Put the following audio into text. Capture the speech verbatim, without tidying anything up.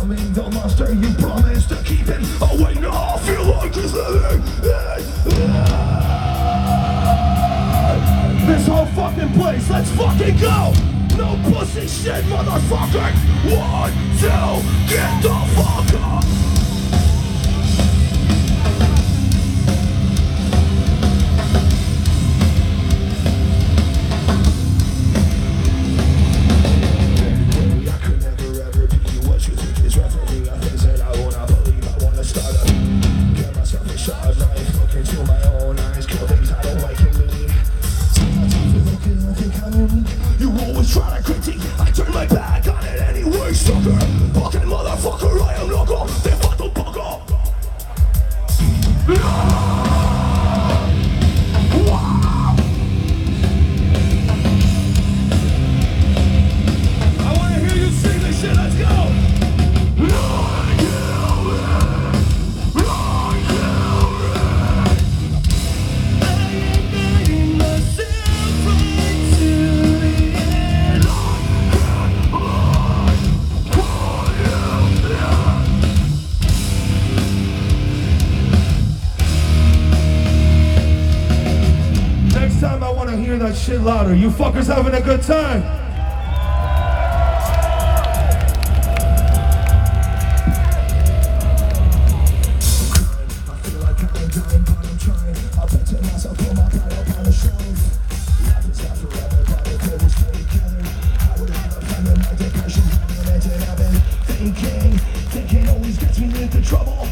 becoming the monster you promised to keep him away. Now I feel like he's living in this whole fucking place. Let's fucking go. No pussy shit, motherfucker. One, two, get the fuck up. Try to critique, I turn my back on it anyway, sucker. Fucking motherfucker, I am loco, they fuck the fuck up. I wanna hear you sing this shit, let's go. Time I want to hear that shit louder. You fuckers having a good time? I feel like I'm dying, but I'm trying. I bet to myself, put my pride up on the shelf. Life is not forever, but if it was stay together, I would have a plan in my depression. And I've been thinking, thinking always gets me into trouble.